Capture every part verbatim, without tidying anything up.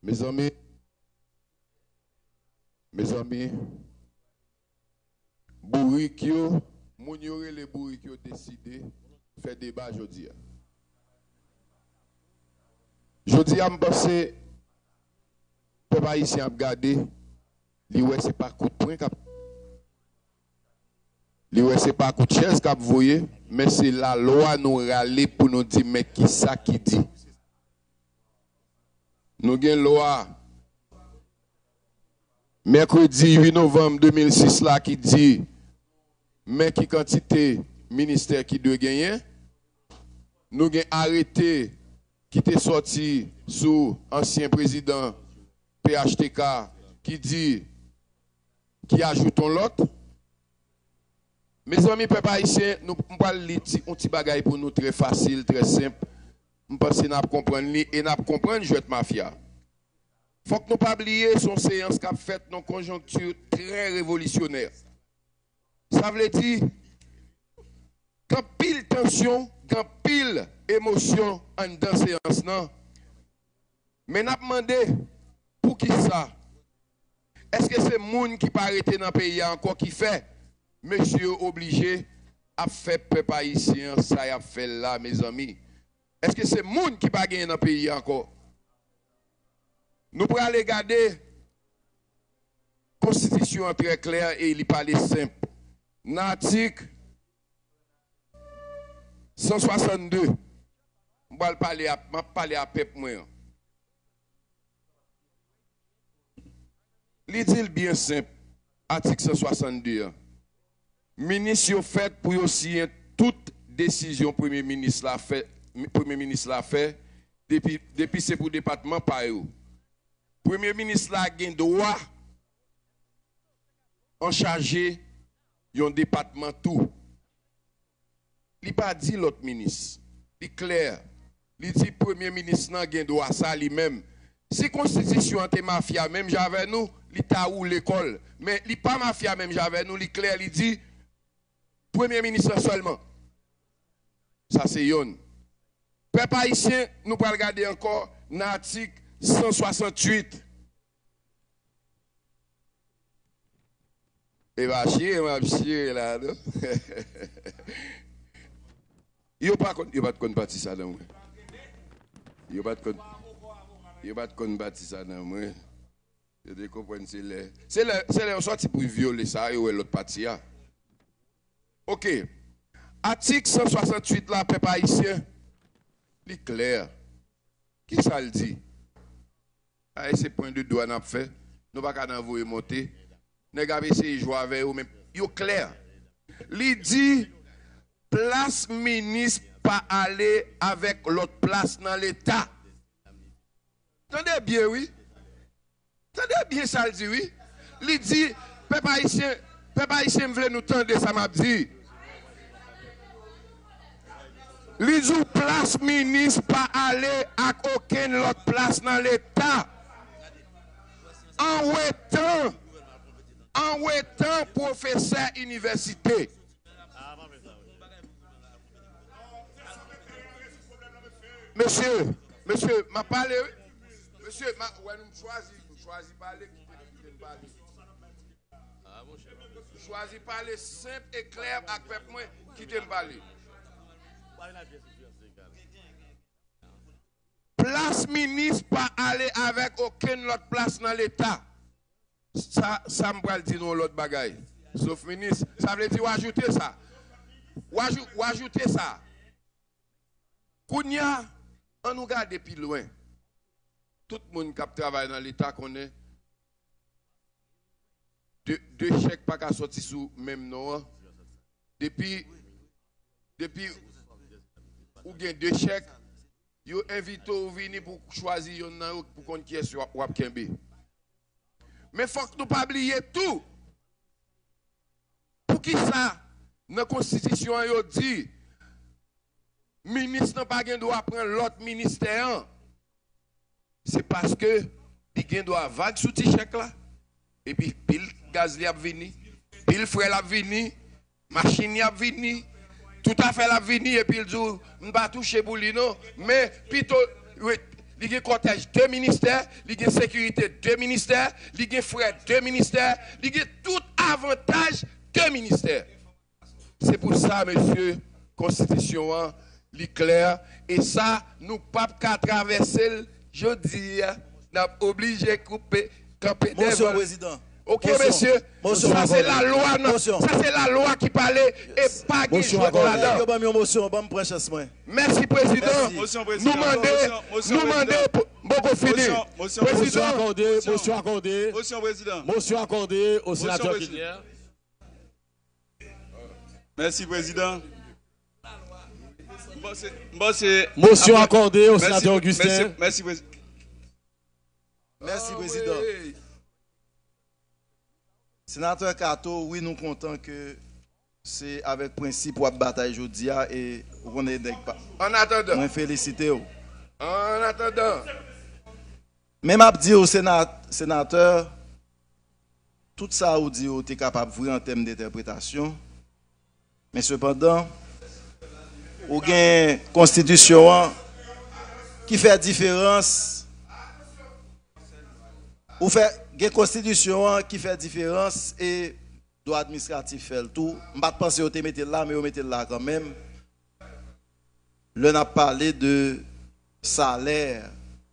Mes amis, mes amis, Bourikio, moun yore les Bourikio décidé faire débat aujourd'hui. Aujourd'hui, je pense que le peuple haïtien a regardé, li ouais c'est pas coup de poing cap. Li ouais c'est pas coup de chaise cap voyé, mais c'est la loi nous râler pour nous dire mais qui ça qui dit. Nous avons une loi mercredi huit novembre deux mille six là qui dit mais qui quantité ministère qui doit gagner. Nous avons arrêté qui était sorti sous ancien président P H T K qui dit qui ajoute l'autre. Mes amis peuple haïtien, nous parlons un petit bagage pour nous très facile, très simple. Je pense que nous comprenons et nous comprenons le jeu de mafia. Il faut que nous ne pas oublier son séance qu'a fait dans une conjoncture très révolutionnaire. Ça veut dire quand pile tension, quand pile émotion en dans séance non. Mais nous avons demandé pour qui ça? Est-ce que c'est moun qui pas arrêté dans le pays encore qui fait monsieur obligé à faire peuple haïtien ça y a fait là mes amis? Est-ce que c'est moun qui pas gagné dans le pays encore? Nous pourrons aller regarder la constitution très claire et il parle simple. Dans l'article cent soixante-deux, je vais parler à, parler à peuple moi. Il dit bien simple, article cent soixante-deux. Ministre fait pour signer toute décision Premier ministre l'a fait, Premier ministre l'a fait depuis, depuis c'est pour le département par eux. Premier ministre l'a gain droit en chargé un département tout. Il pas dit l'autre ministre. Il clair. Il dit Premier ministre n'a gain droit ça lui-même. Si constitution anti mafia même j'avais nous, il t'a ou l'école, mais il pas mafia même j'avais nous, il clair, il dit Premier ministre seulement. Ça c'est yon. Peuple haïtien, nous pas regarder encore l'article cent soixante-huit. Et va chier, va chier là. Yo pas yo pas de bâti ça dans moi. Yo pas de yo pas de bâti ça dans moi. Je te comprends c'est les c'est les c'est les sorti pour violer ça et l'autre partie. OK. Article cent soixante-huit là peuple haïtien. Il clair. Qui ça le dit? Ah, c'est point de douane à fait. Nous pas qu'à envoyer monter. Nèg a essayé jouer avec eux même. Yo clair. Il dit place ministre pas aller avec l'autre place dans l'état. Entendez bien oui? Entendez bien ça le dit oui? Il dit peuple haïtien, peuple haïtien veut nous tendre ça m'a dit. Il dit place ministre pas aller à aucune autre place dans l'état. En ouétant, en ouétant professeur université. Monsieur, monsieur, m'a parlé, monsieur, m'a choisi, choisi parler, parler. Choisi parler simple et clair avec moi, qui t'aime parler. Place ministre pas aller avec aucune autre place dans l'État. Ça, ça me va dire l'autre bagaille. Sauf ministre, ça veut dire ou ajouter ça. Ou ajouter ça. Kounya, on nous regarde depuis loin. Tout le monde qui travaille dans l'État connaît. Deux, deux chèques pas qu'à sortir sous même nom. Depuis, depuis, ou bien deux chèques. Yo invite ou venir pour choisir yon pour qu'on qui est sur wap kembe. Mais faut que nous pas oublier tout. Pour qui ça dans la constitution yo dit ministre n'a pas gen droit prendre l'autre ministère. C'est parce que il gen droit vague sous ti chèque là et puis pile gaz li a vini, pile frère la vini, machine a vini. Tout à fait la vini et puis il dit, on va toucher pour lui, non? Mais plutôt, il y a cortège deux ministères, il y a sécurité deux ministères, il y a frais deux ministères, il y a tout avantage deux ministères. C'est pour ça, monsieur, Constitution est claire. Et ça, nous ne pouvons pas traverser, je dis, nous sommes obligés de couper, camper des Monsieur le Président. Ok, monsieur, motion, ça c'est la loi, non? Ça c'est la loi qui parlait et pas qui joue là-dedans. Merci, président. Nous demandons, nous demandons, beaucoup fini. Motion accordée, motion accordée. Motion président. Motion accordée au sénateur Kidner. Merci, président. Motion accordée au sénateur Augustin. Merci, président. Merci, président. Sénateur Kato, oui, nous comptons que c'est avec principe pour bataille aujourd'hui et on est pas. En attendant. Je félicite. En attendant. Même à dire au sénateur, tout ça, vous dit, vous êtes capable de voir en termes d'interprétation. Mais cependant, vous avez une constitution qui fait différence. Vous faites une constitution qui fait différence et droit administratif fait le tout. Je ne pense pas que vous mettez là, mais vous mettez là quand même. Le n'a parlé de salaire.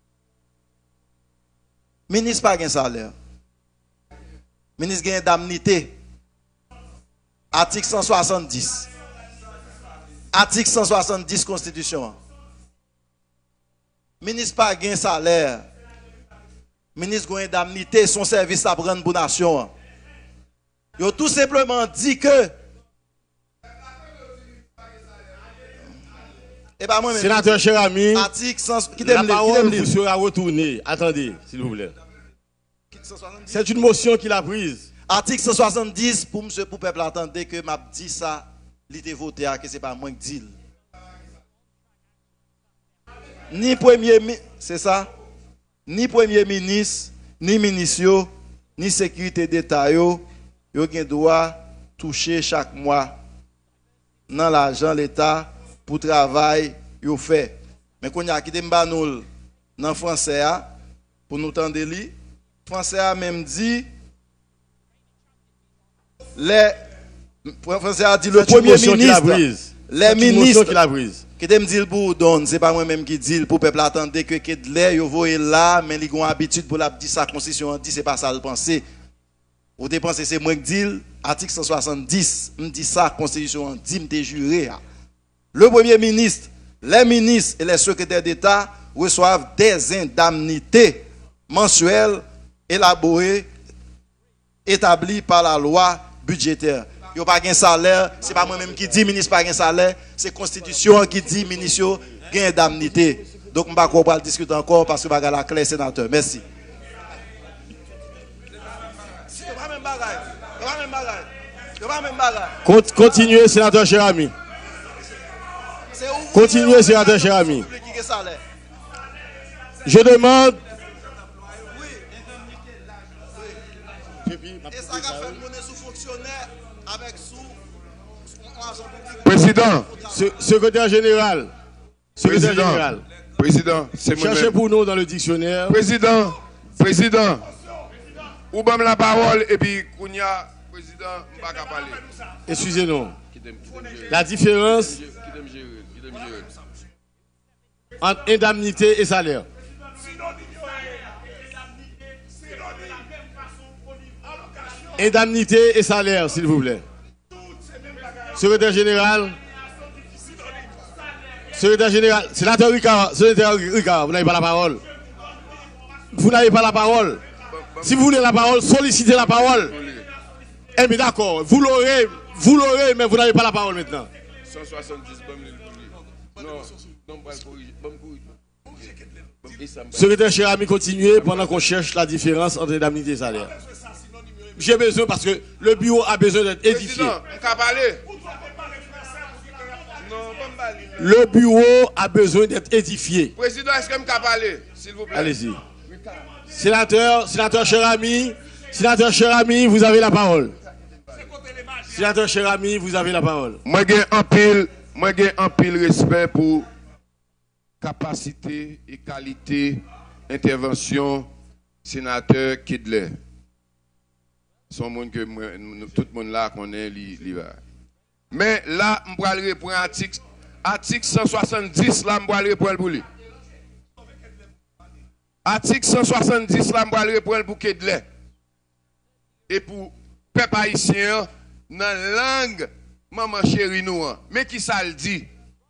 Ministre pas un salaire. Ministre a une indemnité. Article cent soixante-dix. Article cent soixante-dix Constitution. Ministre pas un salaire. Ministre a une indemnité, son service à prendre pour la nation. Il a tout simplement dit que. Et pas moi, sénateur cher ami, article cent, qui la parole vous sera retournée. Attendez, s'il vous plaît. C'est une motion qu'il a prise. Article cent soixante-dix, pour monsieur, pour peuple attendre que m'a dit ça, il était voté à que ce n'est pas moi qui dis. Ni premier ministre, c'est ça? Ni premier ministre, ni ministre, ni sécurité d'État, yo, yo gen droit toucher chaque mois dans l'argent l'État pour travail yo fait. Mais quand y a qui demba nous dans français pour nous tendre li, français a même dit les français a dit le premier ministre, les ministres qui l'a prise. Qui te me dit pour donner, c'est pas moi même qui dit pour peuple attendre que que de l'air yo voye là, mais ils ont habitude pour la dire ça constitution dit c'est pas ça le penser. Vous dépensez c'est moi qui dis article cent soixante-dix, me dit ça constitution dit me juré. Le premier ministre, les ministres et les secrétaires d'État reçoivent des indemnités mensuelles élaborées établies par la loi budgétaire. Il n'y a pas de salaire, ce n'est pas moi-même qui dis ministre pas de salaire, c'est la Constitution qui dit ministre a une indemnité. Donc, je ne vais pas discuter encore parce que je vais la clé sénateur. Merci. Continuez, sénateur cher ami. Continuez, sénateur cher ami. Je demande. Président. Secrétaire général. Secrétaire Président. général. Président, c'est moi. Cherchez pour nous dans le dictionnaire. Président. Président. Ou bam la parole et puis Kounia, président, pas qu'à parler. Excusez-nous. La différence entre indemnité et salaire. Indemnité et salaire, s'il vous plaît. Secrétaire général. Secrétaire général. Sénateur Ricard, sénateur Ricard, vous n'avez pas la parole. Vous n'avez pas la parole. Si vous voulez la parole, sollicitez la parole. Eh bien d'accord, vous l'aurez, vous l'aurez, mais vous n'avez pas la parole maintenant. cent soixante-dix, non, non, pas Secrétaire cher ami, continuez pendant qu'on cherche la différence entre indemnité et salaire. J'ai besoin parce que le bureau a besoin d'être édifié. Le bureau a besoin d'être édifié. Président, est-ce que je peux parler, s'il vous plaît? Allez-y. Sénateur, sénateur cher ami, sénateur cher ami, vous avez la parole. Sénateur cher ami, vous avez la parole. Moi j'ai un pile, moi j'ai un pile respect pour capacité et qualité intervention sénateur Kidler. Son monde que moi, tout le monde là connaît li, li va. Mais là, je vais répondre à l'article article cent soixante-dix là, je vais répondre pour lui. Article cent soixante-dix là, je vais répondre pour Kidler. Et pour peuple haïtien dans la langue maman chérie nous. Mais qui ça le dit?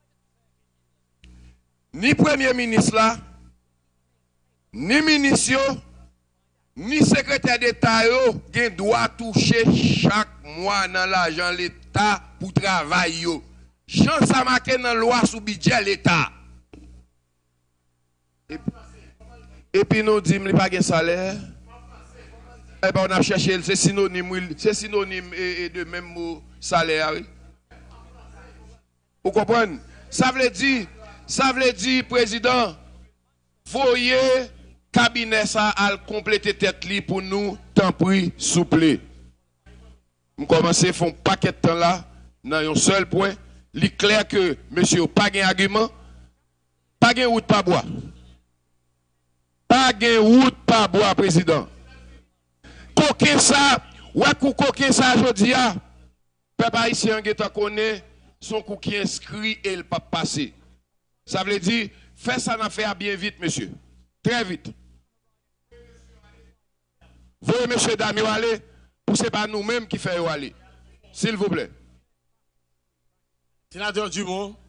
Ni premier ministre là, ni ministre, ni secrétaire d'État yo gen doit toucher chaque mois dans l'argent l'État pour travail yo. Jean ça marqué dans loi sous budget l'État. Et, et puis nous dit il pas de salaire. Et ben on a cherché c'est synonyme c'est synonyme et, et de même mot salaire. Vous comprenez? Ça veut dire ça veut dire président voyez cabinet ça à compléter tête li pour nous tant pris souple. On commence à faire un paquet de temps là dans un seul point, il est clair que monsieur pas gain argument, pas gain route pas bois. Pas gain route pas bois président. Coquin ça, ouais kou coquin ça jodi a. Peuple haïtien qui connaît son coup qui inscrit et il pas passer. Ça veut dire fais ça dans faire bien vite monsieur. Très vite. Voyez monsieur Damio aller, pour ce n'est pas nous-mêmes qui faisons aller. S'il vous plaît. Sénateur Dumont.